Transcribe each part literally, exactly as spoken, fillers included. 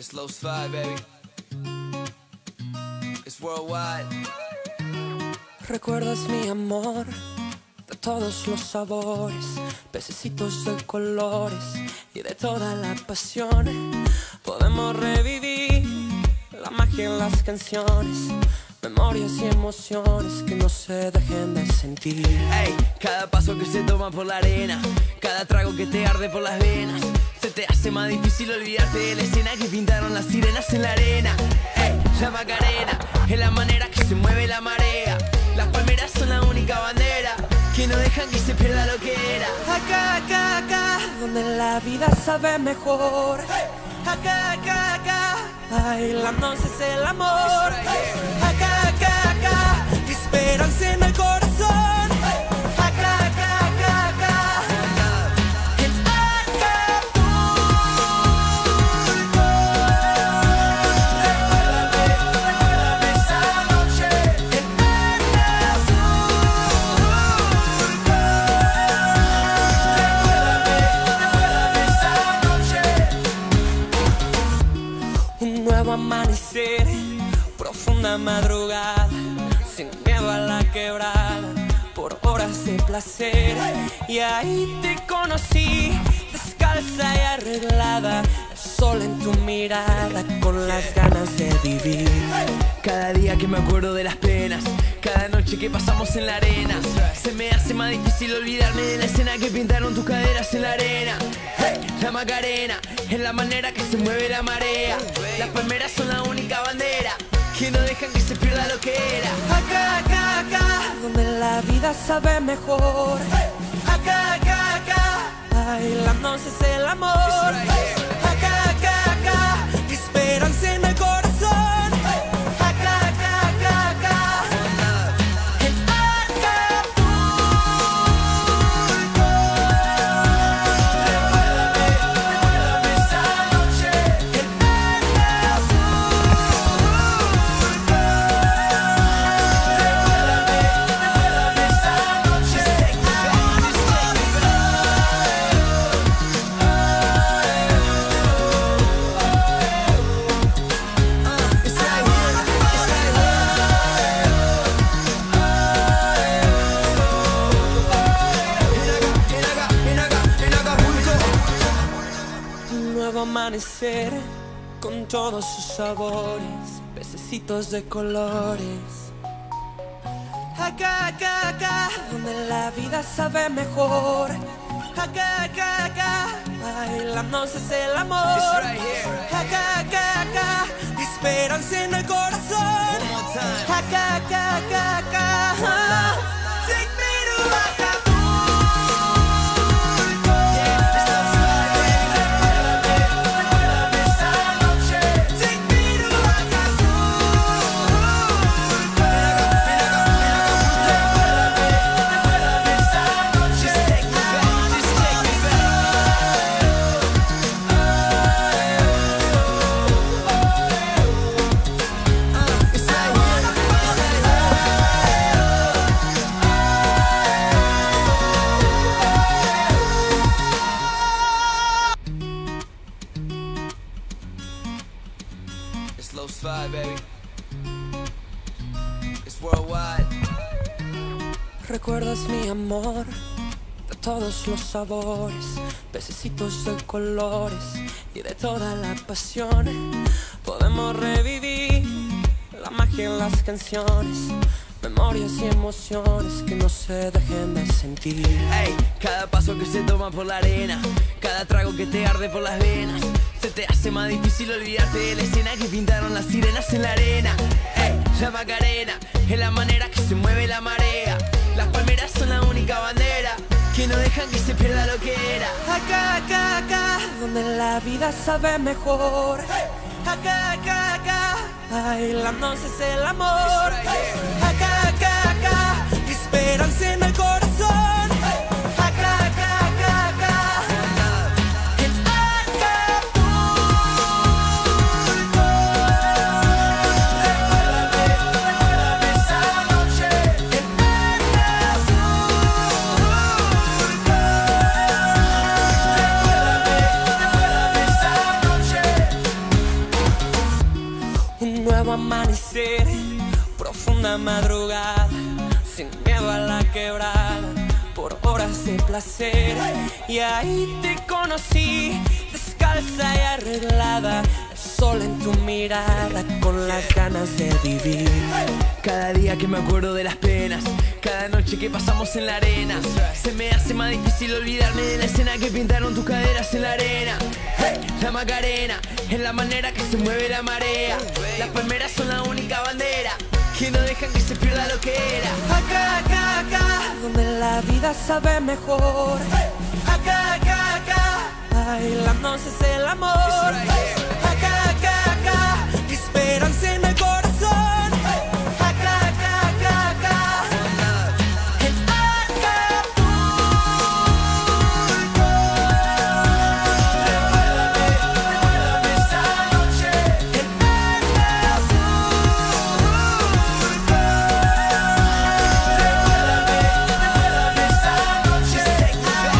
It's low slide, baby. It's worldwide. Recuerdas mi amor de todos los sabores, pececitos de colores y de toda la pasión. Podemos revivir la magia en las canciones, memorias y emociones que no se dejen de sentir. Ey, cada paso que se toma por la arena, cada trago que te arde por las venas, se te hace más difícil olvidarte de la escena que pintaron las sirenas en la arena. Ey, la Macarena es la manera que se mueve la marea. Las palmeras son la única bandera que no dejan que se pierda lo que era. Acá, acá, acá, donde la vida sabe mejor. Acá, acá, acá, bailándose es el amor. Acá, acá, acá, esperanza en el corazón. Acá, acá, acá, acá, en Acapulco. Recuérdame, recuérdame esa noche en Acapulco. Recuérdame, recuérdame esa noche. Un nuevo amanecer, profunda madrugada, sin miedo a la quebrada, por horas de placer. Y ahí te conocí, descalza y arreglada, el sol en tu mirada, con las ganas de vivir. Cada día que me acuerdo de las penas, cada noche que pasamos en la arena, se me hace más difícil olvidarme de la escena que pintaron tus caderas en la arena. Hey, la Macarena es la manera que se mueve la marea. Las palmeras son la única bandera que no dejan que se pierda lo que era. Acá, acá, acá, donde la vida sabe mejor. Acá, acá, acá, bailándose es el amor. Acá, acá, acá, esperanza en el corazón. Acá, acá, acá, acá, en Acapulco. Recuérdame, recuérdame esa noche en Acapulco. Recuérdame, recuérdame esa noche en Un nuevo amanecer con todos sus sabores, pececitos de colores. Acá, acá, acá, donde la vida sabe mejor. Acá, acá, acá, bailándose es el amor. Acá, acá, acá, esperanza en el corazón. Acá, acá, acá, acá, take me to Acapulco. Recuérdame, recuérdame esa noche. Take me to Acapulco. Recuérdame, recuérdame esa noche. It's low slide, baby. It's worldwide. ¿Recuerdas mi amor de todos los sabores, pececitos de colores y de toda la pasión? Podemos revivir la magia en las canciones, memorias y emociones que no se dejen de sentir. Ey, cada paso que se toma por la arena, cada trago que te arde por las venas, se te hace más difícil olvidarte de la escena que pintaron las sirenas en la arena. Ey, la Macarena es la manera que se mueve la marea. Las palmeras son la única bandera que no dejan que se pierda lo que era. Acá, acá, acá, donde la vida sabe mejor. Acá, acá, acá, bailándose es el amor. Acá, acá, acá, esperanza en el corazón. Acá, acá, acá, acá, en Acapulco. Recuérdame, recuérdame esa noche en Acapulco. Recuérdame, recuérdame esa noche. profunda madrugada, sin miedo a la quebrada, por horas de placer. Y ahí te conocí, descalza y arreglada, el sol en tu mirada, con las ganas de vivir. Cada día que me acuerdo de las penas, cada noche que pasamos en la arena, se me hace más difícil olvidarme de la escena que pintaron tus caderas en la arena. Hey, la Macarena es la manera que se mueve la marea. Las palmeras son la única bandera que no dejan que se pierda lo que era. Acá, acá, acá, donde la vida sabe mejor. Acá, acá, acá, bailándose es el amor. Acá, acá, acá, esperanza en el corazón. Acá, acá, acá, acá, en Acapulco. Recuérdame, recuérdame esa noche en Acapulco. Recuérdame, recuérdame esa noche en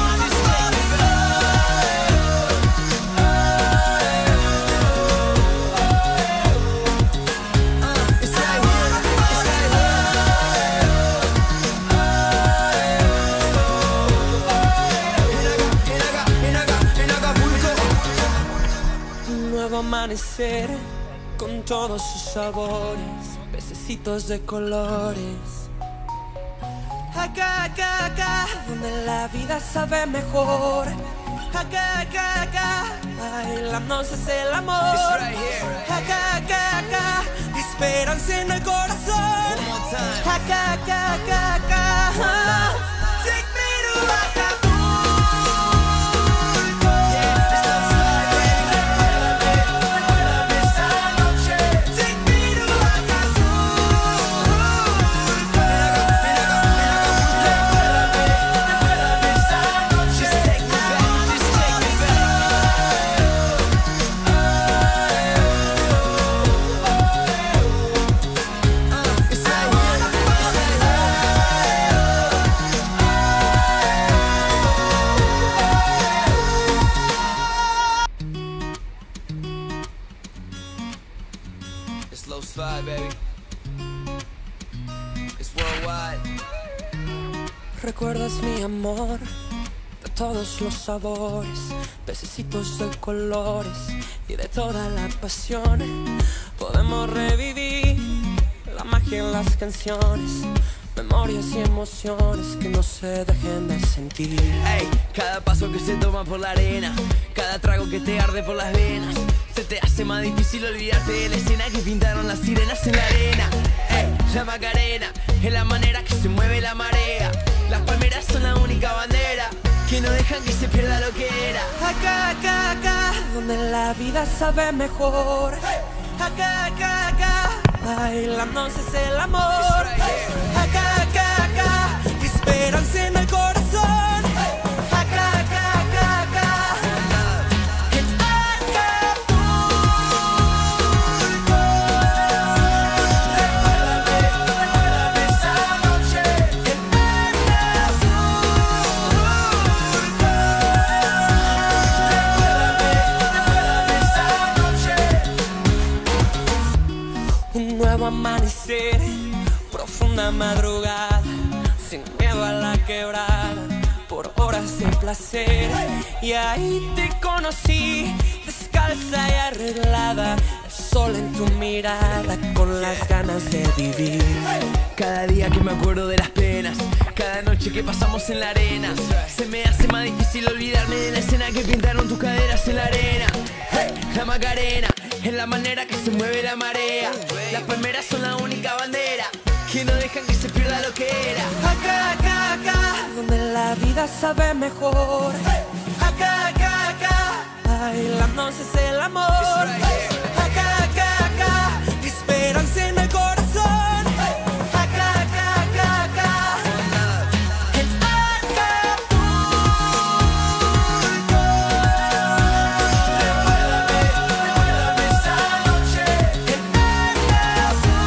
amanecer con todos sus sabores, pececitos de colores. Acá, acá, acá, donde la vida sabe mejor. Acá, acá, acá, bailándose es el amor. Acá, acá, acá, esperanza en el corazón. Acá, acá, acá, acá, take me to Acapulco. Low slide, baby. It's worldwide. ¿Recuerdas mi amor? De todos los sabores, pececitos de colores y de toda la pasión. Podemos revivir la magia en las canciones, memorias y emociones que no se dejen de sentir. Ey, cada paso que se toma por la arena, cada trago que te arde por las venas, se te hace más difícil olvidarte de la escena que pintaron las sirenas en la arena. Ey, la Macarena es la manera que se mueve la marea. Las palmeras son la única bandera que no dejan que se pierda lo que era. Acá, acá, acá, donde la vida sabe mejor. Acá, acá, acá, bailándose es el amor. Acá, acá, acá, esperanza en el corazón. Acá, acá, acá, acá, en Acapulco. Recuérdame, recuérdame esa noche en Acapulco. Recuérdame, recuérdame esa noche. Un nuevo amanecer, profunda madrugada, sin miedo a la quebrada, por horas de placer. Y ahí te conocí, descalza y arreglada, el sol en tu mirada, con las ganas de vivir. Cada día que me acuerdo de las penas, cada noche que pasamos en la arena, se me hace más difícil olvidarme de la escena que pintaron tus caderas en la arena. Hey, la Macarena es la manera que se mueve la marea. Las palmeras son la única bandera que no dejan que se pierda lo que era. Acá, acá, acá, donde la vida sabe mejor. Acá, acá, acá, bailándose es el amor. Acá, acá, acá, esperanza en el corazón. Acá, acá, acá, acá, en Acapulco. Recuérdame, recuérdame esa noche en Acapulco.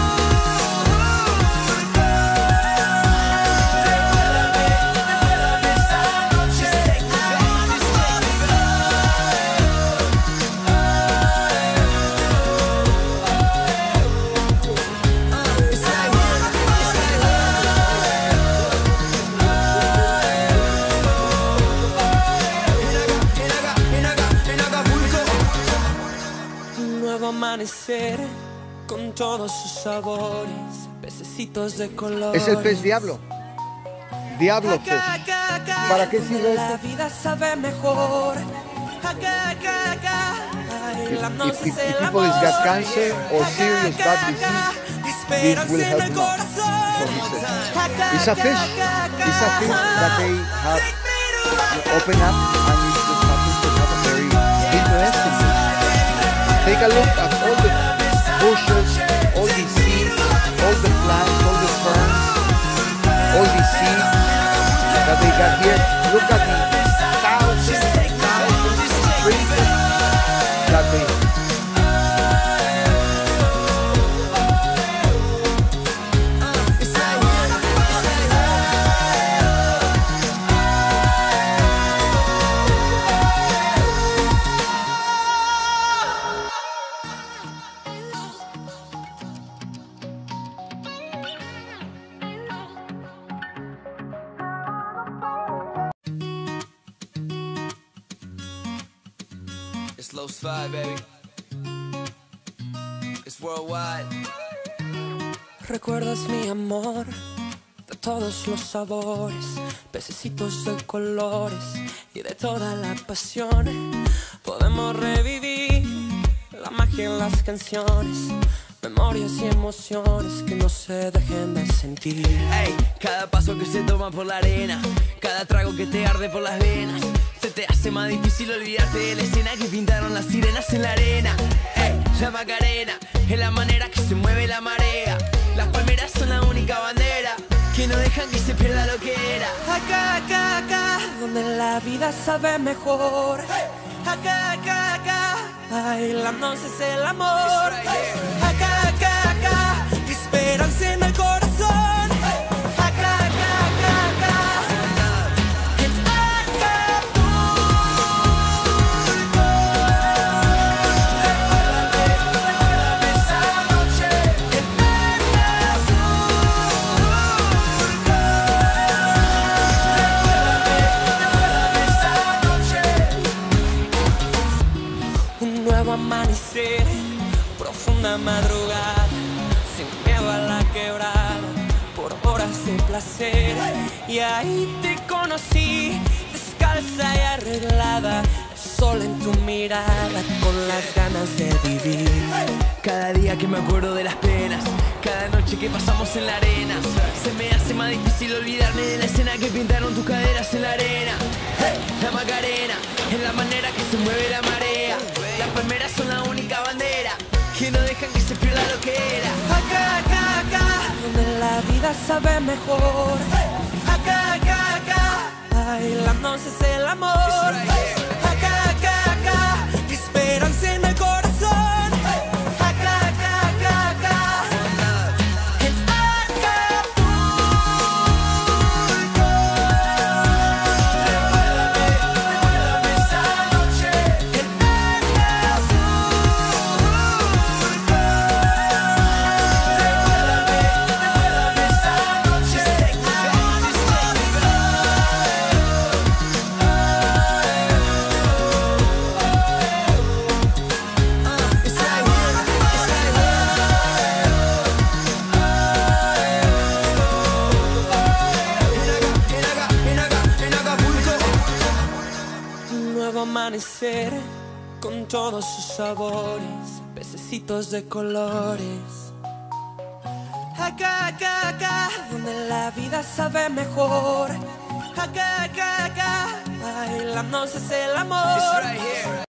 Recuérdame, recuérdame esa noche en Acapulco. todos sus sabores, pececitos de color. Es el pez diablo. Diablo pez. ¿Para qué sirve La esto? vida sabe mejor. If, if, if people has got cancer or serious bad disease, this will help them out. So he says. It's a fish. It's a fish that they have open up, and it just happens to have a very interesting fish. Take a look at all the bushes, all the seeds, all the plants, all the ferns, all the seeds that they got here. Look at the thousands and thousands of trees that they have. It's low slide, baby. It's worldwide. Recuerdas mi amor de todos los sabores, pececitos de colores y de toda la pasión. Podemos revivir la magia en las canciones, memorias y emociones que no se dejen de sentir. Ey, cada paso que se toma por la arena, cada trago que te arde por las venas, se te hace más difícil olvidarte de la escena que pintaron las sirenas en la arena. Ey, la Macarena es la manera que se mueve la marea. Las palmeras son la única bandera que no dejan que se pierda lo que era. Acá, acá, acá, donde la vida sabe mejor. Acá, acá, acá, bailándose es el amor. Acá, acá, acá, esperanza en el corazón. Acá, acá, acá, acá, en Acapulco. Recuérdame esa noche en un nuevo amanecer, profunda madrugada, sin miedo a la quebrada, por horas de placer. Y ahí te conocí, descalza y arreglada, el sol en tu mirada, con las ganas de vivir. Cada día que me acuerdo de las penas, cada noche que pasamos en la arena, se me hace más difícil olvidarme de la escena que pintaron tus caderas en la arena. Hey, la Macarena es la manera que se mueve la marea. Las palmeras son la única bandera que no dejan que se pierda lo que era. Acá, acá, acá, donde la vida sabe mejor. Acá, acá, acá, bailándose es el amor. Acá, acá, acá, esperanza en el corazón. Acá, acá, acá, acá, en Acapulco. Recuérdame, recuérdame esa noche en Acapulco. Recuérdame, recuérdame esa noche en un nuevo amanecer con todos sus sabores, pececitos de colores. Acá, acá, acá, donde la vida sabe mejor. Acá, acá, acá, bailándose es el amor.